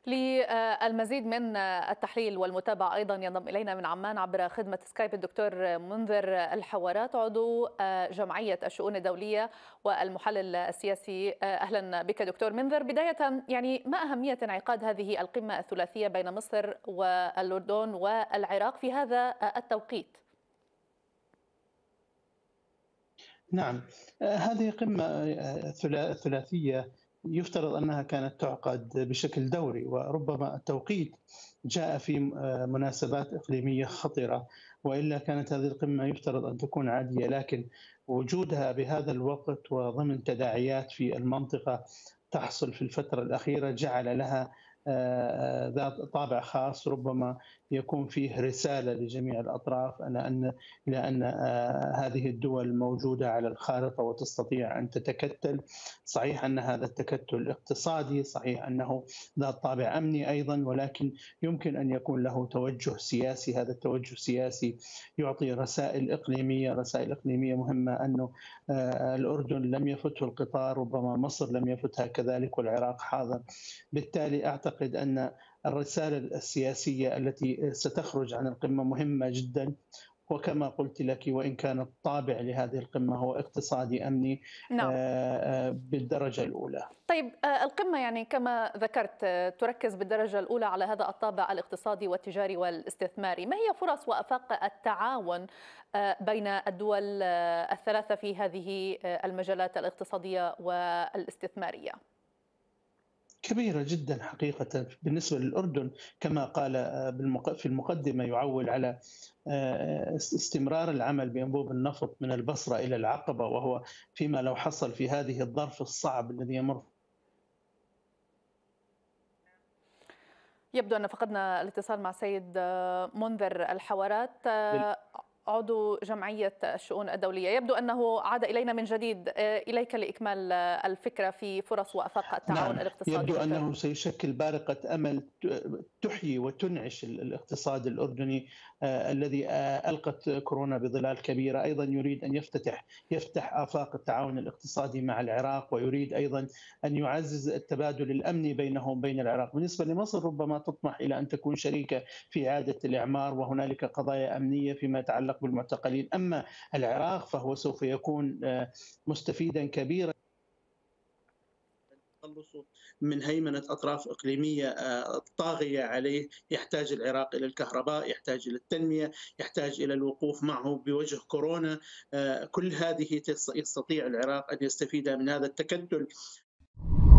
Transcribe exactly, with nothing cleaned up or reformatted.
للمزيد من التحليل والمتابعة أيضا ينضم إلينا من عمان عبر خدمة سكايب الدكتور منذر الحوارات، عضو جمعية الشؤون الدولية والمحلل السياسي. أهلا بك دكتور منذر. بداية، يعني ما أهمية انعقاد هذه القمة الثلاثية بين مصر والأردن والعراق في هذا التوقيت؟ نعم، هذه قمة ثلاثية يفترض أنها كانت تعقد بشكل دوري، وربما التوقيت جاء في مناسبات إقليمية خطرة، وإلا كانت هذه القمة يفترض أن تكون عادية، لكن وجودها بهذا الوقت وضمن تداعيات في المنطقة تحصل في الفترة الأخيرة جعل لها ذات طابع خاص، ربما يكون فيه رسالة لجميع الأطراف أن أن لأن هذه الدول موجودة على الخارطة وتستطيع أن تتكتل. صحيح أن هذا التكتل اقتصادي، صحيح أنه ذات طابع أمني أيضا، ولكن يمكن أن يكون له توجه سياسي. هذا التوجه السياسي يعطي رسائل إقليمية رسائل إقليمية مهمة، أنه الأردن لم يفته القطار، ربما مصر لم يفتها كذلك، والعراق حاضر. بالتالي أعتقد أن الرسالة السياسية التي ستخرج عن القمة مهمة جدا، وكما قلت لك وإن كان الطابع لهذه القمة هو اقتصادي أمني نعم. بالدرجة الأولى. طيب، القمة يعني كما ذكرت تركز بالدرجة الأولى على هذا الطابع الاقتصادي والتجاري والاستثماري. ما هي فرص وآفاق التعاون بين الدول الثلاثة في هذه المجالات الاقتصادية والاستثمارية؟ كبيرة جدا حقيقة. بالنسبة للأردن كما قال في المقدمة يعول على استمرار العمل بأنبوب النفط من البصرة إلى العقبة، وهو فيما لو حصل في هذه الظرف الصعب الذي يمر. يبدو أن فقدنا الاتصال مع سيد منذر الحوارات، عضو جمعية الشؤون الدولية. يبدو أنه عاد إلينا من جديد. إليك لإكمال الفكرة في فرص وآفاق التعاون نعم. الاقتصادي. يبدو دكتور. أنه سيشكل بارقة أمل تحيي وتنعش الاقتصاد الأردني آه الذي آه ألقت كورونا بظلال كبيرة. أيضا يريد أن يفتتح يفتح آفاق التعاون الاقتصادي مع العراق، ويريد أيضا أن يعزز التبادل الأمني بينه وبين العراق. بالنسبة لمصر ربما تطمح إلى أن تكون شريكة في إعادة الإعمار، وهنالك قضايا أمنية فيما يتعلق بالمعتقلين. أما العراق فهو سوف يكون آه مستفيدا كبيرا من هيمنة أطراف إقليمية طاغية عليه. يحتاج العراق إلى الكهرباء، يحتاج إلى التنمية، يحتاج إلى الوقوف معه بوجه كورونا. كل هذه يستطيع العراق أن يستفيد من هذا التكتل.